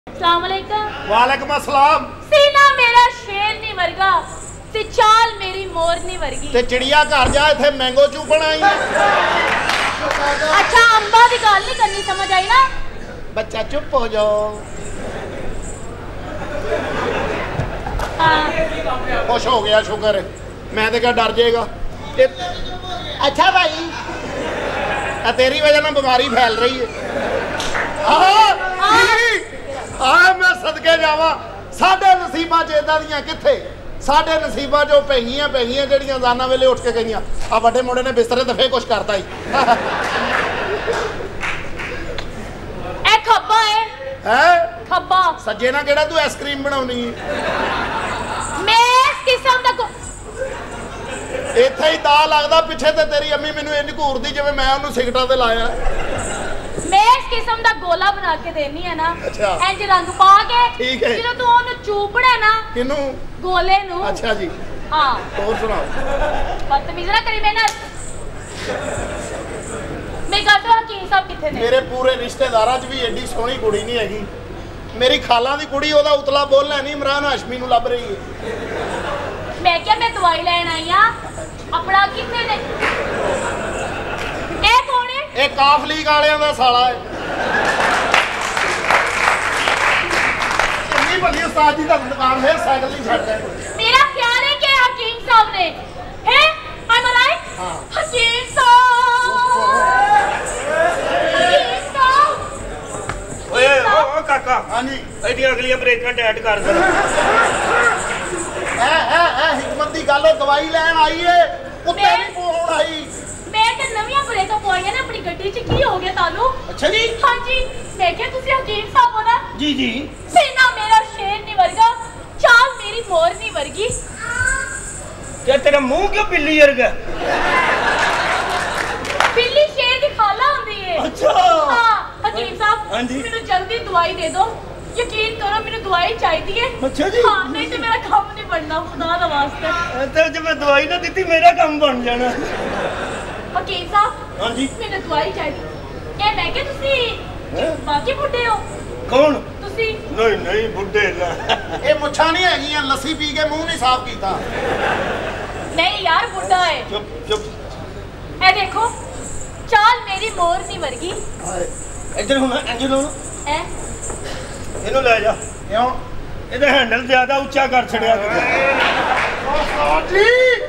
अस्सलाम वालेकुम। वालेकुम अस्सलाम। सीना मेरा शेर नहीं वर्गा ते चाल मेरी मोरनी वर्गी। ते चिड़िया घर जा इथे मैंगो चूपण आई। अच्छा अंबा दी गल नहीं करनी, समझ आई ना? बच्चा चुप हो जाओ। हाँ। खुश हो गया, शुक्र है। मैं तो क्या डर जाएगा। अच्छा भाई, तेरी वजह ना बीमारी फैल रही है। मैं सदके जावा, साडे नसीबा च इदां दियां किथे, साडे नसीबा जो पैगियां जड़ियां जाना वेले उठ के गईयां। आ बड़े मुंडे ने बिस्तरे दफे कुछ करता ही। ए खब्बा है खब्बा सज्जे ना केड़ा तू आइसक्रीम बनाउनी है? मैं इस किस्म दा इत्थे ही दा लगदा पिछे ते तेरी अम्मी मैनू इंज घूरदी जिवें मैं ओनू सिगटां ते लाया। मैं इस किस्म दा गोला बना के देनी है ना। अच्छा। इंज रंग पा के ठीक है। ਜਦੋਂ तू ओनू चूपड़ा ना किनू? गोले नू। अच्छा जी। हाँ। और सुनाओ। बदतमीज ना करी मैं ना। मैं कहता हूं कि सब किथे ने? मेरे पूरे रिश्तेदारां च भी एडी सोहनी कुड़ी नहीं हैगी। मेरी खाला दी कुड़ी ओदा उतला बोलना नहीं इमरान हाशमी नू लभ रही है। मैं क्या मैं दवाई लेन आई हां, अपना किथे ने? ए कौन है? ए काफ लीग वालियां दा साला है। इन्नी भली उस्ताद जी दा दुकान है, साइकिल नहीं छड्डदा। मेरा ख्याल है कि हकीम साहब ने है। I am right? हां। हकीम साहब। हकीम साहब। ओए ओ काका। हां जी। एडी अगली ब्रेकां टाइट कर दे। ए हिकमत दी गल ओ दवाई लेन आई है, कुत्ते नहीं पोण आई। मैं तो नवियां ब्रेकां पवाईयां ने अपनी गड्डी च। की हो गया तालू? अच्छा जी। हां जी। मैं क्या तुसी हकीम साहब हो ना? जी जी। सीना मेरा शेर नहीं वर्गा, चाल मेरी मोर नहीं वर्गी। क्या तेरा मुंह क्यों बिल्ली वर्गा? बिल्ली शेर की खाला होती है। अच्छा। हाँ हकीम साहब। हाँ जी। मेनू जल्दी दवाई दे दो, यकीन करो मेनू दवाई चाहिए। अच्छा जी। हाँ नहीं तो मेरा काम नहीं बनना, खुदा दा वास्ते। तो जब मैं दवाई ना दी मेरा काम बन जाना। हकीम साहब। हाँ जी। मेनू दवाई चाहिए। ए मैं क्या तुसी बाकी बुड्ढे हो? कौन? तुसी? नहीं नहीं बुड्ढे ना। ए मुच्छां नहीं हैगियां, लस्सी पी के मुंह नहीं साफ कीता। नहीं यार बुड्ढा है। चुप चुप। ए देखो चाल मेरी मोर नहीं वर्गी। इधर होना एंजल होना। ए इनु ले जा। क्यों? ਇਹਦਾ हैंडल ज्यादा ऊंचा कर छड़िया उस्ताद जी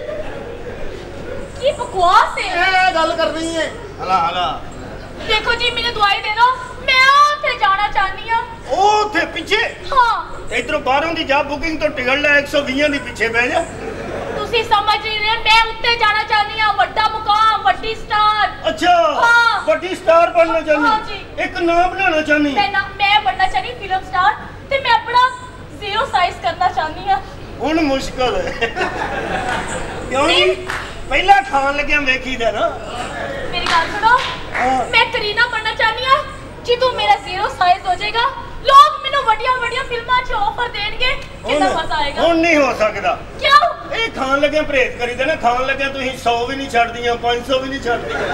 की बकवास है। ए गल करनी है। हला हला। देखो जी मैंने दवाई दे दो, मैं उथे जाना चाहनी हूं। ओ थे पीछे। हाँ इधरों बाहरों दी जा बुकिंग तो टिकट ले 120 दी पीछे बह जा। तुसी समझ नहीं रहे, मैं उत्ते जाना चाहनी हूं। बड़ा मुकाम, बड़ी स्टार। अच्छा। हाँ। बड़ी स्टार बनना चाहनी। हाँ जी। एक नाम बनाना चाहनी। मैं बनना चाहनी फिल्म स्टार ते मैं अपना जीरो साइज करना चाहनी हूं। हुन मुश्किल है। क्यों जी? पहला खान लगे वेखी दे ना। मेरी बात सुनो। हाँ। मैं करीना बनना चाहनी हूं। जी तू मेरा जीरो साइज हो जाएगा, लोग मेनू बढ़िया बढ़िया फिल्मां च ऑफर देंगे, कितना मजा आएगा। हुन नहीं हो सकदा। क्यों? ए खान लगे परहेज करी दे ना। खान लगे तुसीं 100 भी नहीं छड्डदियां, 500 भी नहीं छड्डदियां।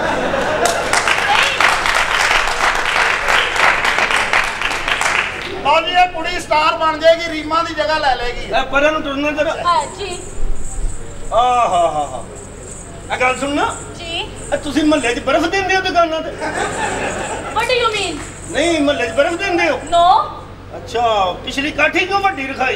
बाजी ये कुड़ी स्टार बन जाएगी, रीमा दी जगह ले लेगी। ए परन टुरना जरा। हाँ जी। आ हा हा हा। आ गल सुनना। जी। तुसीं महल्ले च बर्फ दिंदे हो दुकानां ते? What do you mean? नहीं महल्ले च बर्फ दिंदे हो? No. अच्छा पिछली काठी क्यों वड्डी रखाई?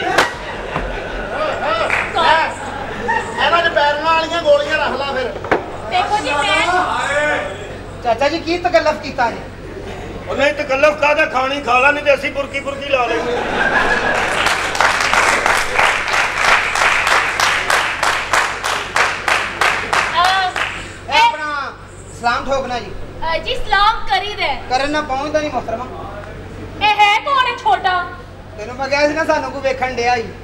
ਇਹਨਾਂ ਚ ਪੈਰਾਂ ਵਾਲੀਆਂ ਗੋਲੀਆਂ ਰੱਖ ਲਾ ਫਿਰ। देखो जी मैं चाचा जी की तकल्लफ कीता जी? ਉਹ ਨਹੀਂ ਤਕੱਲਫ ਕਾਹਦਾ ਖਾਣੀ ਖਾ ਲਾ ਨਹੀਂ ਤੇ ਅਸੀਂ ਬੁਰਕੀ ਲਾ ਲੈਂਦੇ। अपना सलाम ठोकना जी। जी सलाम करी दे। करन ना पहुंचदा नहीं मोहतरमा। ए है कौन है छोटा? तेनों मैं कहा सी ना सानू को वेखण दिया ही।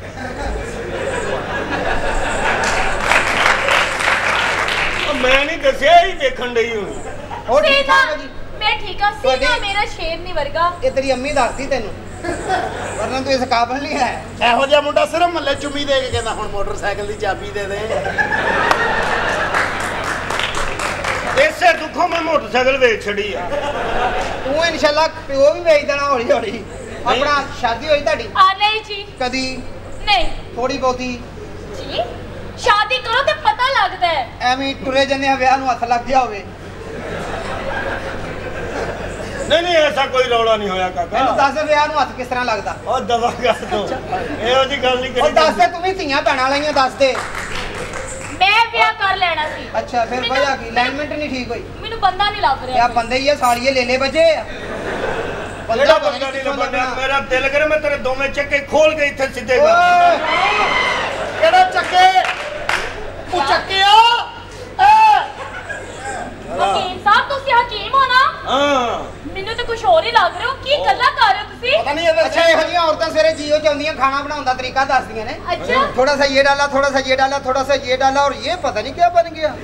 मैं नहीं दसिया ही देखण डई हुई। और ठीक सीना ठाक है जी? मैं ठीक हूं। सीना मेरा शेर नहीं वर्गा। ये तेरी अम्मी दसदी तेनू, वरना तू इस काबिल नहीं है। ਇਹੋ ਜਿਹਾ ਮੁੰਡਾ ਸਿਰਫ ਮੱਲੇ ਚੁੰਮੀ ਦੇ ਕੇ ਕਹਿੰਦਾ ਹੁਣ ਮੋਟਰਸਾਈਕਲ ਦੀ ਚਾਬੀ ਦੇ ਦੇ। ਇਸੇ ਦੁੱਖੋਂ ਮੈਂ ਮੋਟਰਸਾਈਕਲ ਵੇਚ ਛੜੀ ਆ। तू इंशाल्लाह प्यो भी बेच देना हौली हौली। ਆਪਣਾ ਸ਼ਾਦੀ ਹੋਈ ਤੁਹਾਡੀ? नहीं जी ਕਦੀ? नहीं ਥੋੜੀ ਬਹੁਤੀ? जी शादी करो तो पता लगता है। ਐਵੇਂ ਹੀ ਤੁਰੇ ਜਾਂਦੇ ਆ ਵਿਆਹ ਨੂੰ ਹੱਥ ਲੱਗ ਗਿਆ ਹੋਵੇ। नहीं ऐसा कोई रौला नहीं होया काका। ਮੈਨੂੰ ਦੱਸ ਵਿਆਹ ਨੂੰ ਹੱਥ ਕਿਸ ਤਰ੍ਹਾਂ ਲੱਗਦਾ? और दवा कर दो ਇਹੋ ਜੀ ਗੱਲ ਨਹੀਂ ਉਹ ਕਰੀ ਦੱਸ ਦੇ, ਤੂੰ ਵੀ ਧੀਆਂ ਭੈਣਾਂ ਲਾਈਆਂ, ਦੱਸ ਦੇ। मैं ब्याह कर लेना सी। ਅੱਛਾ ਫਿਰ ਵਜ੍ਹਾ ਕੀ? ਅਲਾਈਨਮੈਂਟ ਨਹੀਂ ਠੀਕ ਹੋਈ? मैनू बंदा नहीं लग ਕਿਆ रहा। ਬੰਦੇ ਹੀ ਆ, ਸਾਲੀਏ ਲੈ ਲੈ ਬਜੇ ਆ। ਜਿਹੜਾ ਬੰਦਾ ਨਹੀਂ ਲੱਭਣਾ ਮੇਰਾ ਦਿਲ ਕਰੇ ਮੈਂ ਤੇਰੇ ਦੋਵੇਂ ਚੱਕੇ ਖੋਲ ਕੇ ਇੱਥੇ ਸਿੱਧੇ ਕਰ ਓਏ ਕਿਹੜੇ ਚੱਕੇ? ਉਹ ਚੱਕਿਆ हकीम साहब तुसी हकीम हो ना? ਹਾਂ मैनू तो कुछ और ही लग रहे हो। की गल्ला कर रहे हो तुसी? ਪਤਾ ਨਹੀਂ ਇਹਦਾ ਅੱਛਾ ਇਹੋ ਜਿਹੀਆਂ ਔਰਤਾਂ ਸਵੇਰੇ ਜੀਓ ਚ ਆਉਂਦੀਆਂ, ਖਾਣਾ ਬਣਾਉਣ ਦਾ ਤਰੀਕਾ ਦੱਸਦੀਆਂ ਨੇ। अच्छा थोड़ा सा ये डाला, थोड़ा सा ये डाला, थोड़ा सा ये डाला और ये पता नहीं क्या बन गया।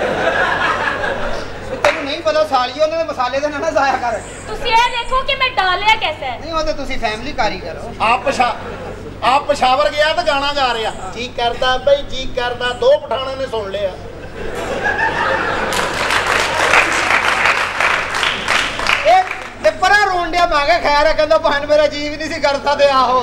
ਤੈਨੂੰ ਨਹੀਂ ਪਤਾ ਸਾਲੀਏ, ਉਹਨਾਂ ਦੇ ਮਸਾਲੇ ਦਾ ਨਾ ਜ਼ਾਇਆ ਕਰ। तुसी ये देखो कि मैं डालिया कैसे है। ਨਹੀਂ ਉਹ ਤਾਂ ਤੁਸੀਂ ਫੈਮਿਲੀ ਕਾਰੀਗਰ ਹੋ। ਆਪ ਪਸ਼ਾਵਰ ਗਿਆ ਤੇ ਗਾਣਾ ਗਾ ਰਿਹਾ, ਜੀ ਕਰਦਾ ਬਈ ਜੀ ਕਰਦਾ, ਦੋ ਪਠਾਣਾਂ ਨੇ ਸੁਣ ਲਿਆ। ਇਹ ਤੇ ਪਰਾਂ ਰੋਣ ਡਿਆ, ਮੈਂ ਕਿਹਾ ਖੈਰ ਹੈ, ਕਹਿੰਦਾ ਭਾਣ ਮੇਰਾ ਜੀ ਵੀ ਨਹੀਂ ਸੀ ਕਰਦਾ ਤੇ ਆਹੋ।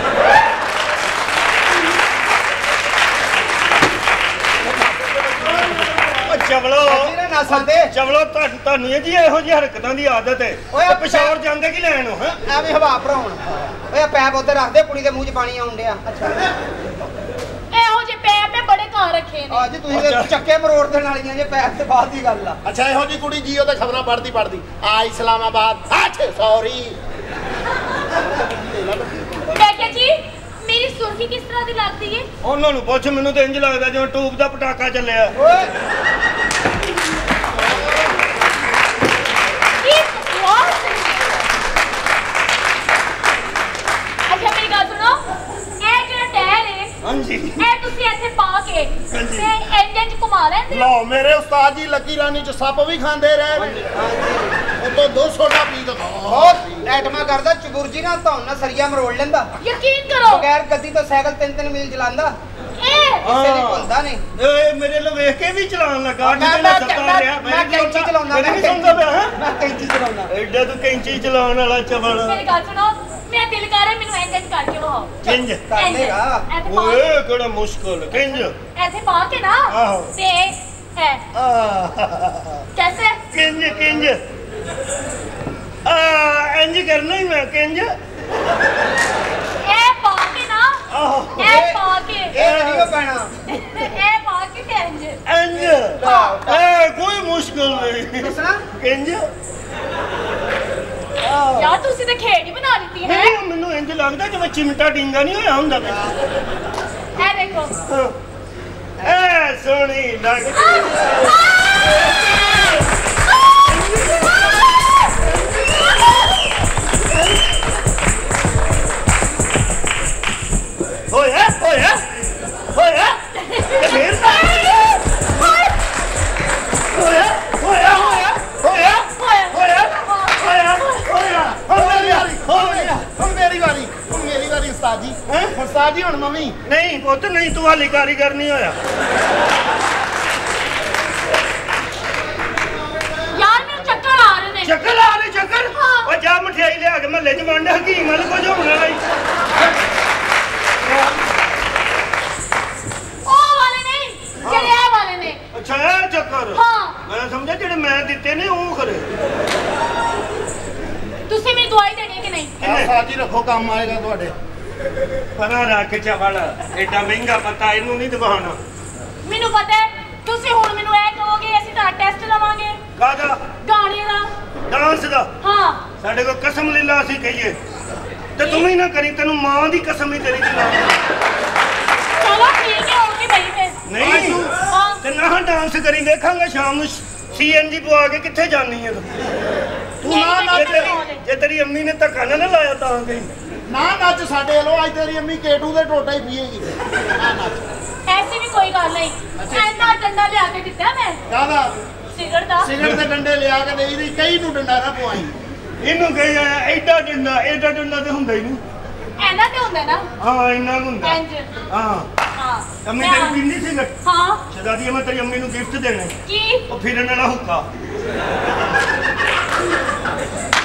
ਉਹ ਚਵਲੋ ਜਿਹਨੇ ਨਸਲ ਤੇ ਚਵਲੋ ਤੁਹਾਨੂੰ ਇਹ ਜੀ ਇਹੋ ਜਿਹੀ ਹਰਕਤਾਂ ਦੀ ਆਦਤ ਹੈ। ਓਏ ਓਏ ਪਿਸ਼ਾਵਰ ਜਾਂਦੇ ਕੀ ਲੈਣ ਹੋ? ਐਵੇਂ ਹਵਾ ਭਰਾਉਣ। ਓਏ ਪੈਪ ਉੱਤੇ ਰੱਖ ਦੇ, ਕੁੜੀ ਦੇ ਮੂੰਹ 'ਚ ਪਾਣੀ ਆਉਣ ਡਿਆ। ਅੱਛਾ ਇਹੋ ਜਿਹੇ ਪੈਰ ਮੈਂ ਬੜੇ ਘਰ ਰੱਖੇ ਨੇ। ਅੱਜ ਤੁਸੀਂ ਤੇ ਚੱਕੇ ਮਰੋੜ ਦੇਣ ਵਾਲੀਆਂ ਜੇ, ਪੈਪ ਤੇ ਬਾਅਦ ਦੀ ਗੱਲ ਆ। ਅੱਛਾ ਇਹੋ ਜੀ ਕੁੜੀ ਜੀਓ ਤੇ ਖਬਰਾਂ ਪੜਦੀ ਆ ਇਸਲਾਮਾਬਾਦ। ਅੱਛਾ ਸੌਰੀ ਮੈਂ ਕਿਹਾ ਜੀ ਮੇਰੀ ਸੁਰਖੀ ਕਿਸ ਤਰ੍ਹਾਂ ਦੀ ਲੱਗਦੀ ਹੈ? ਉਹਨਾਂ ਨੂੰ ਪੁੱਛ, ਮੈਨੂੰ ਤਾਂ ਇੰਜ ਲੱਗਦਾ ਜਿਵੇਂ ਟੂਬ ਦਾ ਪਟਾਕਾ ਚੱਲਿਆ। ਓਏ ਕੀ ਬਕਵਾਸ। ਅੱਛਾ ਮੇਰੀ ਗੱਲ ਸੁਣੋ, ਇਹ ਜਿਹੜਾ ਟਾਇਰ ਹੈ ਹਾਂਜੀ ਇਹ ਤੁਸੀਂ ਇੱਥੇ ਪਾ ਕੇ ਹਾਂਜੀ। ਤੇ ਇੰਜਨ ਚ ਘੁਮਾ ਲੈਂਦੇ ਹੋ? ਲਓ ਮੇਰੇ ਉਸਤਾਦ ਜੀ ਲੱਕੀ ਰਾਣੀ ਚ ਸੱਪ ਵੀ ਖਾਂਦੇ ਰਹੇ ਨੇ, ਉਤੋਂ 200 ਦਾ ਪੀ ਕੇ ਬਹੁਤ ਐਟਮਾ ਕਰਦਾ, ਚਬੁਰਜੀ ਨਾਲ ਧੌਣ ਨਾਲ ਸਰੀਆ ਮਰੋੜ ਲੈਂਦਾ, ਯਕੀਨ ਕਰੋ ਬਗੈਰ ਗੱਦੀ ਤੋਂ ਸਾਈਕਲ 3-3 ਮੀਲ ਚਲਾਉਂਦਾ, ਇਹ ਕਿਸੇ ਦੀ ਭੁੱਲਦਾ ਨਹੀਂ। ਇਹ ਮੇਰੇ ਲੋ ਵੇਖ ਕੇ ਵੀ ਚਲਾਉਣ ਲੱਗਾ। ਮੈਂ ਕੈਂਚੀ ਚਲਾਉਣਾ, ਮੈਂ ਨਹੀਂ ਸੁਣਦਾ ਪਿਆ ਹੈ। ਮੈਂ ਕੈਂਚੀ ਚਲਾਉਣਾ। ਐਡਾ ਤੂੰ ਕੈਂਚੀ ਚਲਾਉਣ ਵਾਲਾ ਚਵਲ। ਮੇਰੀ ਗੱਲ ਸੁਣੋ, ਮੇਰਾ ਦਿਲ ਕਰ ਰਿਹਾ ਮੈਨੂੰ ਇੰਜਨ ਕਰਕੇ ਵਹਾਓ। ਕਿੰਜ ਕਰ ਦੇਗਾ। ਇੱਥੇ ਪਾ ਓਏ ਕਿਹੜਾ ਮੁਸ਼ਕਲ ਕਿੰਜ ਇੱਥੇ ਪਾ ਕੇ ਨਾ ਆਹੋ। ਤੇ ਹੈ ਕੈਸੇ ਕਿੰਜ ਕਿੰਜ ਇੰਜ ਕਰਨਾ ਹੀ ਮੈਂ ਕਿੰਜ ਇਹ ਪਾ ਕੇ ਨਾ ਆਹੋ ਇਹ ਪਾ ਕੇ ਇਹ ਨਹੀਂ ਪੈਣਾ। ਇਹ ਪਾ ਕੇ ਤੇ ਇੰਜ ਇੰਜ ਕੋਈ ਮੁਸ਼ਕਲ ਨਹੀਂ ਦੱਸਣਾ ਕਿੰਜ ਯਾਰ ਤੁਸੀਂ ਤੇ ਖੇਡ ਹੀ ਬਣਾ ਦਿੱਤੀ ਹੈ। ਨਹੀਂ ਮੈਨੂੰ ਇੰਜ ਲੱਗਦਾ ਜਿਵੇਂ ਚਿਮਟਾ ਡਿੰਗਾ ਨਹੀਂ ਹੋਇਆ ਹੁੰਦਾ ਇਹ ਦੇਖੋ ਐ ਸੋਹਣੀ ਲੱਗਦੀ ਹੋਇਆ ਹੋਇਆ ਹੋਇਆ ਫੇਰ ਹੋਇਆ ਹੋਇਆ ਹੋਇਆ ਹੋਇਆ ਹੋਇਆ ਹੋਇਆ ਹੁਣ ਮੇਰੀ ਵਾਰੀ ਉਸਤਾਦ ਜੀ। ਉਸਤਾਦ ਜੀ ਹੁਣ ਮੰਮੀ ਨਹੀਂ ਪੁੱਤ ਨਹੀਂ ਤੂੰ ਹਾਲੀ ਕਾਰੀਗਰ ਨਹੀਂ ਹੋਇਆ। ਯਾਰ ਮੈਨੂੰ ਚੱਕਰ ਆ ਰਹੇ ਨੇ। ਚੱਕਰ ਆ ਰਹੇ ਚੱਕਰ ਉਹ ਜਾ ਮਠਿਆਈ ਲਿਆ ਕੇ ਮਹੱਲੇ 'ਚ ਵੰਡ ਹਕੀਮ ਵਾਲੇ ਕੁਝ ਹੋਣ ਵਾਲਾ ਹੀ। ਉਹ ਵਾਲੇ ਨਹੀਂ ਜਿਹੜੇ ਇਹ ਵਾਲੇ ਨੇ। ਅੱਛਾ ਇਹ ਚੱਕਰ ਹਾਂ ਮੈਂ ਸਮਝਿਆ ਜਿਹੜੇ ਮੈਂ ਦਿੱਤੇ ਨੇ ਉਹ ਖਰੇ। ਤੁਸੀਂ ਮੇਰੀ ਦਵਾਈ ਦੇਣੀ ਹੈ ਕਿ ਨਹੀਂ? ਉਸਤਾਦ ਜੀ ਰੱਖੋ, ਕੰਮ ਆਏਗਾ ਤੁਹਾਡੇ। ਪਰਾਂ ਰੱਖ ਚਵਲ ਐਡਾ ਮਹਿੰਗਾ ਪਤਾ ਇਹਨੂੰ ਨਹੀਂ ਦਿਵਾਉਣਾ। ਮੈਨੂੰ ਪਤਾ ਹੈ ਤੁਸੀਂ ਹੁਣ ਮੈਨੂੰ ਇਹ ਕਹੋਗੇ ਅਸੀਂ ਤਾਂ ਟੈਸਟ ਲਵਾਂਗੇ ਕਾਹਦਾ? ਗਾਣੇ ਦਾ। ਡਾਂਸ ਦਾ। ਹਾਂ ਸਾਡੇ ਕੋਲ ਕਸਮ ਲੀਲਾ ਅਸੀਂ ਕਹੀਏ ਤੇ ਤੂੰ ਵੀ ਨਾ ਕਰੀ, ਤੈਨੂੰ ਮਾਂ ਦੀ ਕਸਮ ਹੀ ਤੇਰੀ ਚਲਾ। ਚਲੋ ਠੀਕ ਹੈ ਹੋਗੀ ਬਈ ਫਿਰ। ਨਹੀਂ ਹਾਂ ਤੇ ਨਾ ਡਾਂਸ ਕਰੀ ਦੇਖਾਂਗੇ ਸ਼ਾਮ ਨੂੰ ਸੀਐਨਜੀ ਪਵਾ ਕੇ ਕਿੱਥੇ ਜਾਣੀ ਹੈ ਤੂੰ ਨਾ ਨੱਚ, ਜੇ ਤੇਰੀ ਅੰਮੀ ਨੇ ਧੱਕਾ ਨਾ ਲਾਇਆ ਤਾਂ ਗਈ ਨਾ ਨੱਚ ਸਾਡੇ ਵੱਲੋਂ। ਅੱਜ ਤੇਰੀ ਅੰਮੀ ਕੇਟੂ ਦੇ ਟੋਟਾ ਹੀ ਪੀਏਗੀ। ਨਾ ਨੱਚ। ਐਸੀ ਵੀ ਕੋਈ ਗੱਲ ਨਹੀਂ। ਐਨਾ ਡੰਡਾ ਲਿਆ ਕੇ ਦਿੱਤਾ ਮੈਂ ਕਾਹਦਾ? ਸਿਗਰਟ ਦਾ। ਸਿਗਰਟ ਦੇ ਡੰਡੇ ਲਿਆ ਕੇ ਦੇ ਇਹਦੀ ਕਈ ਨੂੰ ਡੰਡਾ ਨਾ ਪਵਾਈ। ਇਹਨੂੰ ਕਹੀ ਐਡਾ ਡੰਡਾ ਤੇ ਹੁੰਦਾ ਹੀ ਨਹੀਂ। ਐਨਾ ਤੇ ਹੁੰਦਾ ਨਾ ਹਾਂ ਇੰਨਾ ਕੁ ਹੁੰਦਾ। ਇੰਜ। ਹਾਂ ਹਾਂ ਅੰਮੀ ਤੇਰੀ ਪੀਂਦੀ ਸੀ ਨਾ ਹਾਂ ਸ਼ਦਾਦੀ ਮੈਂ ਤੇਰੀ ਅੰਮੀ ਨੂੰ ਗਿਫਟ ਦੇਣਾ ਕੀ? ਉਹ ਫਿਰਨ ਵਾਲਾ ਹੁੱਕਾ।